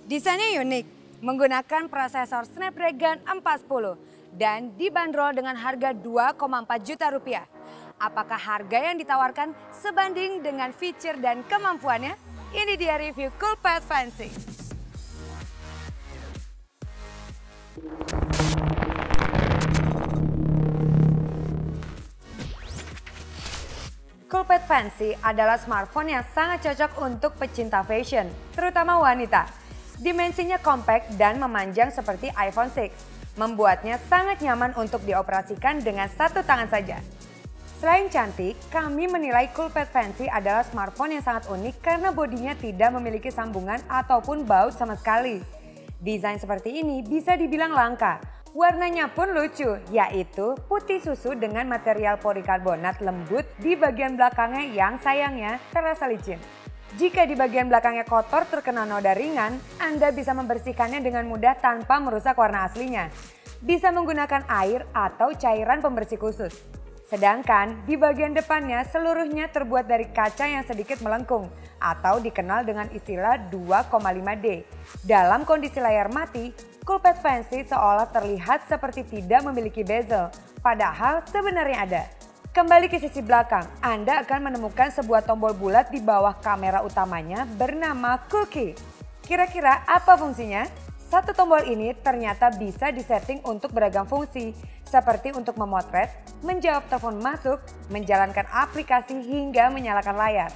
Desainnya unik, menggunakan prosesor Snapdragon 410 dan dibanderol dengan harga 2,4 juta rupiah. Apakah harga yang ditawarkan sebanding dengan fitur dan kemampuannya? Ini dia review Coolpad Fancy. Coolpad Fancy adalah smartphone yang sangat cocok untuk pecinta fashion, terutama wanita. Dimensinya compact dan memanjang seperti iPhone 6, membuatnya sangat nyaman untuk dioperasikan dengan satu tangan saja. Selain cantik, kami menilai Coolpad Fancy adalah smartphone yang sangat unik karena bodinya tidak memiliki sambungan ataupun baut sama sekali. Desain seperti ini bisa dibilang langka. Warnanya pun lucu, yaitu putih susu dengan material polikarbonat lembut di bagian belakangnya yang sayangnya terasa licin. Jika di bagian belakangnya kotor terkena noda ringan, Anda bisa membersihkannya dengan mudah tanpa merusak warna aslinya. Bisa menggunakan air atau cairan pembersih khusus. Sedangkan di bagian depannya seluruhnya terbuat dari kaca yang sedikit melengkung atau dikenal dengan istilah 2,5D. Dalam kondisi layar mati, Coolpad Fancy seolah terlihat seperti tidak memiliki bezel, padahal sebenarnya ada. Kembali ke sisi belakang, Anda akan menemukan sebuah tombol bulat di bawah kamera utamanya bernama Cool Key. Kira-kira apa fungsinya? Satu tombol ini ternyata bisa disetting untuk beragam fungsi, seperti untuk memotret, menjawab telepon masuk, menjalankan aplikasi hingga menyalakan layar.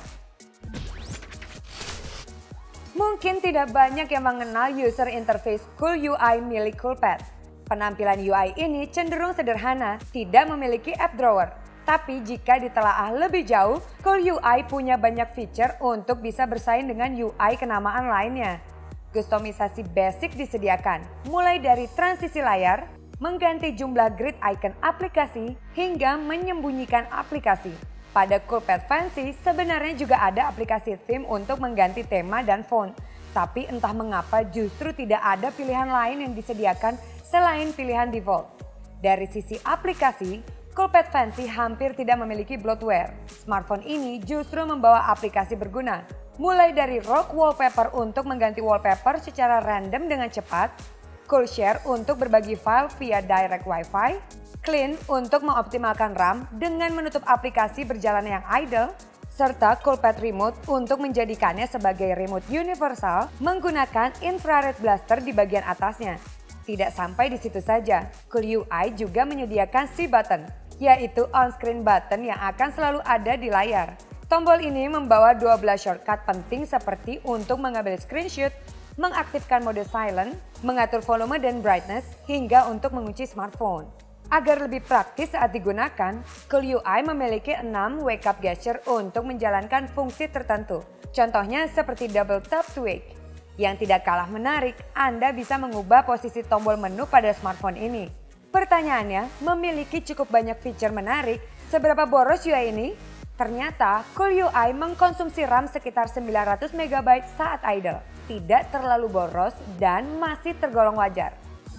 Mungkin tidak banyak yang mengenal user interface Cool UI milik Coolpad. Penampilan UI ini cenderung sederhana, tidak memiliki app drawer. Tapi jika ditelaah lebih jauh, Cool UI punya banyak fitur untuk bisa bersaing dengan UI kenamaan lainnya. Kustomisasi basic disediakan, mulai dari transisi layar, mengganti jumlah grid icon aplikasi, hingga menyembunyikan aplikasi. Pada Coolpad Fancy sebenarnya juga ada aplikasi theme untuk mengganti tema dan font. Tapi entah mengapa justru tidak ada pilihan lain yang disediakan selain pilihan default. Dari sisi aplikasi, Coolpad Fancy hampir tidak memiliki bloatware. Smartphone ini justru membawa aplikasi berguna. Mulai dari Rock Wallpaper untuk mengganti wallpaper secara random dengan cepat, CoolShare untuk berbagi file via direct Wi-Fi, Clean untuk mengoptimalkan RAM dengan menutup aplikasi berjalan yang idle, serta Coolpad Remote untuk menjadikannya sebagai remote universal menggunakan infrared blaster di bagian atasnya. Tidak sampai di situ saja, Cool UI juga menyediakan C-Button, yaitu on-screen button yang akan selalu ada di layar. Tombol ini membawa 12 shortcut penting seperti untuk mengambil screenshot, mengaktifkan mode silent, mengatur volume dan brightness, hingga untuk mengunci smartphone. Agar lebih praktis saat digunakan, Cool UI memiliki 6 wake up gesture untuk menjalankan fungsi tertentu. Contohnya seperti double tap to wake. Yang tidak kalah menarik, Anda bisa mengubah posisi tombol menu pada smartphone ini. Pertanyaannya, memiliki cukup banyak fitur menarik, seberapa boros UI ini? Ternyata, Cool UI mengkonsumsi RAM sekitar 900 MB saat idle. Tidak terlalu boros dan masih tergolong wajar.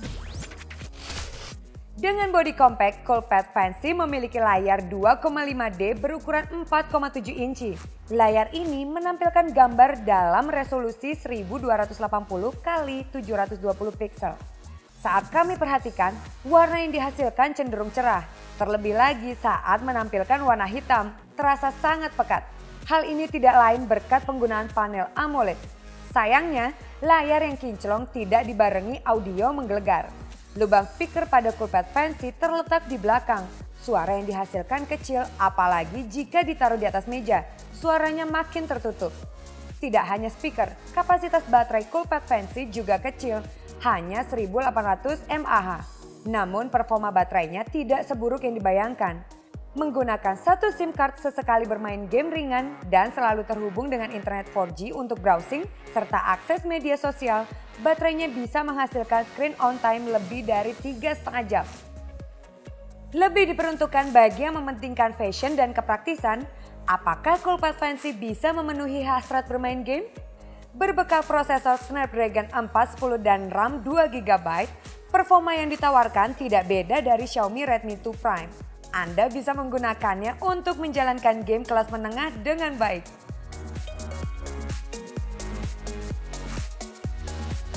Dengan bodi compact, Coolpad Fancy memiliki layar 2,5D berukuran 4,7 inci. Layar ini menampilkan gambar dalam resolusi 1280 x 720 pixel. Saat kami perhatikan, warna yang dihasilkan cenderung cerah. Terlebih lagi saat menampilkan warna hitam, terasa sangat pekat. Hal ini tidak lain berkat penggunaan panel AMOLED. Sayangnya, layar yang kinclong tidak dibarengi audio menggelegar. Lubang speaker pada Coolpad Fancy terletak di belakang. Suara yang dihasilkan kecil, apalagi jika ditaruh di atas meja. Suaranya makin tertutup. Tidak hanya speaker, kapasitas baterai Coolpad Fancy juga kecil, hanya 1800 mAh. Namun performa baterainya tidak seburuk yang dibayangkan. Menggunakan satu SIM card sesekali bermain game ringan dan selalu terhubung dengan internet 4G untuk browsing serta akses media sosial, baterainya bisa menghasilkan screen on time lebih dari 3,5 jam. Lebih diperuntukkan bagi yang mementingkan fashion dan kepraktisan, apakah Coolpad Fancy bisa memenuhi hasrat bermain game? Berbekal prosesor Snapdragon 410 dan RAM 2GB, performa yang ditawarkan tidak beda dari Xiaomi Redmi 2 Prime. Anda bisa menggunakannya untuk menjalankan game kelas menengah dengan baik.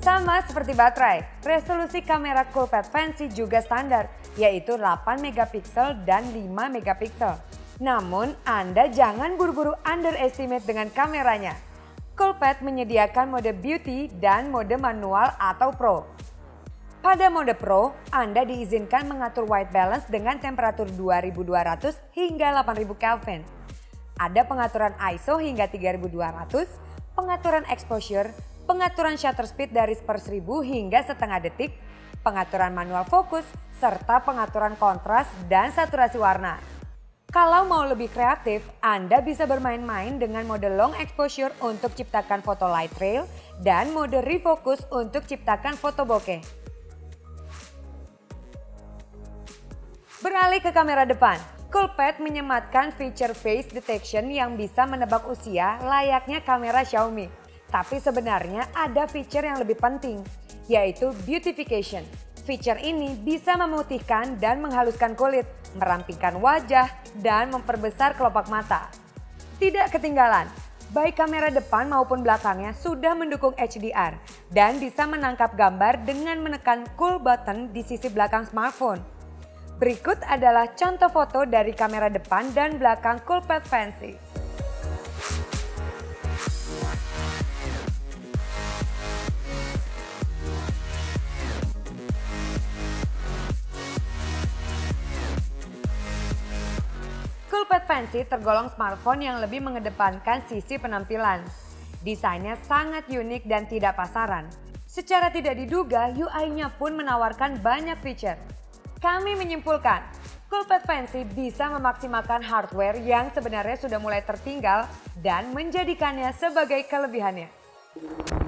Sama seperti baterai, resolusi kamera Coolpad Fancy juga standar, yaitu 8 megapiksel dan 5 megapiksel. Namun, Anda jangan buru-buru underestimate dengan kameranya. Coolpad menyediakan mode beauty dan mode manual atau pro. Pada mode pro, Anda diizinkan mengatur white balance dengan temperatur 2200 hingga 8000 Kelvin. Ada pengaturan ISO hingga 3200, pengaturan exposure, pengaturan shutter speed dari per 1000 hingga setengah detik, pengaturan manual fokus, serta pengaturan kontras dan saturasi warna. Kalau mau lebih kreatif, Anda bisa bermain-main dengan mode long exposure untuk ciptakan foto light trail dan mode refocus untuk ciptakan foto bokeh. Beralih ke kamera depan, Coolpad menyematkan fitur face detection yang bisa menebak usia layaknya kamera Xiaomi. Tapi sebenarnya ada fitur yang lebih penting, yaitu beautification. Fitur ini bisa memutihkan dan menghaluskan kulit, merampingkan wajah, dan memperbesar kelopak mata. Tidak ketinggalan, baik kamera depan maupun belakangnya sudah mendukung HDR dan bisa menangkap gambar dengan menekan cool button di sisi belakang smartphone. Berikut adalah contoh foto dari kamera depan dan belakang Coolpad Fancy. Coolpad Fancy tergolong smartphone yang lebih mengedepankan sisi penampilan. Desainnya sangat unik dan tidak pasaran. Secara tidak diduga, UI-nya pun menawarkan banyak fitur. Kami menyimpulkan, Coolpad Fancy bisa memaksimalkan hardware yang sebenarnya sudah mulai tertinggal dan menjadikannya sebagai kelebihannya.